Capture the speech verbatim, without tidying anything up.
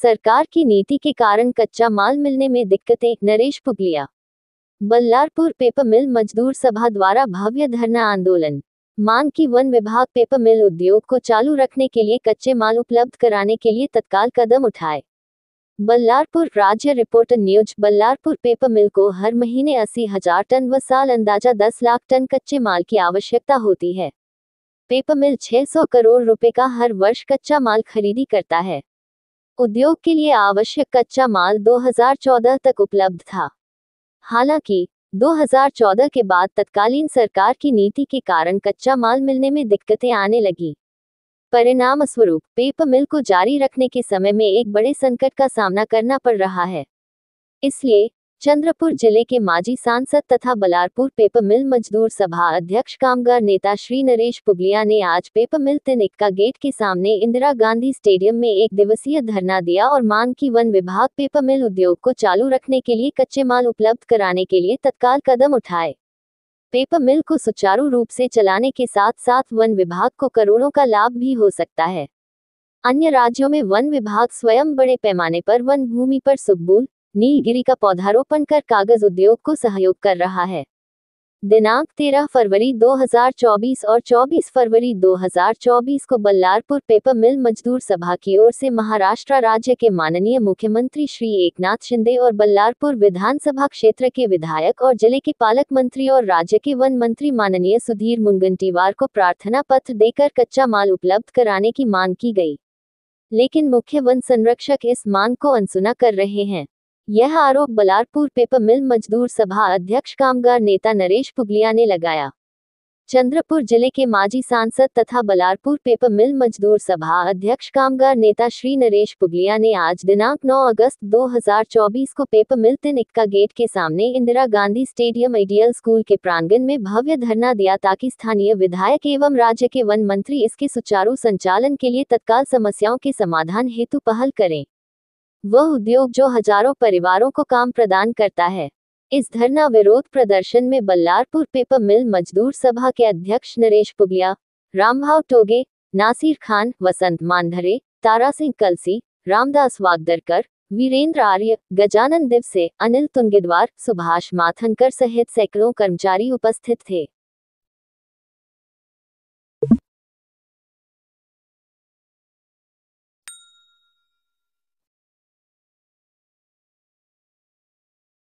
सरकार की नीति के कारण कच्चा माल मिलने में दिक्कतें, नरेश पुगलिया। बल्लारपुर पेपर मिल मजदूर सभा द्वारा भव्य धरना आंदोलन। मांग की वन विभाग पेपर मिल उद्योग को चालू रखने के लिए कच्चे माल उपलब्ध कराने के लिए तत्काल कदम उठाए। बल्लारपुर राज्य reporter news. Ballarpur paper mill को हर महीने अस्सी हजार टन व साल अंदाजा दस लाख टन कच्चे माल की आवश्यकता होती है। पेपर मिल छह सौ करोड़ रुपए का हर वर्ष कच्चा माल खरीदी करता है। उद्योग के लिए आवश्यक कच्चा माल दो हज़ार चौदह तक उपलब्ध था। हालांकि दो हज़ार चौदह के बाद तत्कालीन सरकार की नीति के कारण कच्चा माल मिलने में दिक्कतें आने लगी। परिणाम स्वरूप पेपर मिल को जारी रखने के समय में एक बड़े संकट का सामना करना पड़ रहा है। इसलिए चंद्रपुर जिले के माजी सांसद तथा बल्लारपुर पेपर मिल मजदूर सभा अध्यक्ष कामगार नेता श्री नरेश पुगलिया ने आज पेपर मिल तिनिक्का गेट के सामने इंदिरा गांधी स्टेडियम में एक दिवसीय धरना दिया और मांग की वन विभाग पेपर मिल उद्योग को चालू रखने के लिए कच्चे माल उपलब्ध कराने के लिए तत्काल कदम उठाए। पेपर मिल को सुचारू रूप से चलाने के साथ साथ वन विभाग को करोड़ों का लाभ भी हो सकता है। अन्य राज्यों में वन विभाग स्वयं बड़े पैमाने पर वन भूमि पर सुबबूल, नीलगिरी का पौधारोपण कर कागज उद्योग को सहयोग कर रहा है। दिनांक तेरह फरवरी दो हज़ार चौबीस और चौबीस फरवरी दो हज़ार चौबीस को बल्लारपुर पेपर मिल मजदूर सभा की ओर से महाराष्ट्र राज्य के माननीय मुख्यमंत्री श्री एकनाथ शिंदे और बल्लारपुर विधानसभा क्षेत्र के विधायक और जिले के पालक मंत्री और राज्य के वन मंत्री माननीय सुधीर मुनगंटीवार को प्रार्थना पत्र देकर कच्चा माल उपलब्ध कराने की मांग की गई। लेकिन मुख्य वन संरक्षक इस मांग को अनसुना कर रहे हैं। यह आरोप बल्लारपुर पेपर मिल मजदूर सभा अध्यक्ष कामगार नेता नरेश पुगलिया ने लगाया। चंद्रपुर जिले के माजी सांसद तथा बल्लारपुर पेपर मिल मजदूर सभा अध्यक्ष कामगार नेता श्री नरेश पुगलिया ने आज दिनांक नौ अगस्त दो हज़ार चौबीस को पेपर मिल तिनिक्का गेट के सामने Indira Gandhi stadium ideal school के प्रांगण में भव्य धरना दिया ताकि स्थानीय विधायक एवं राज्य के वन मंत्री इसके सुचारू संचालन के लिए तत्काल समस्याओं के समाधान हेतु पहल करें। वह उद्योग जो हजारों परिवारों को काम प्रदान करता है। इस धरना विरोध प्रदर्शन में बल्लारपुर पेपर मिल मजदूर सभा के अध्यक्ष नरेश पुगलिया, रामभाव टोगे, नासिर खान, वसंत मानधरे, तारा सिंह कलसी, रामदास वागदरकर, वीरेंद्र आर्य, गजानन दिवसे, अनिल तुंगिदवार, सुभाष माथनकर सहित सैकड़ों कर्मचारी उपस्थित थे।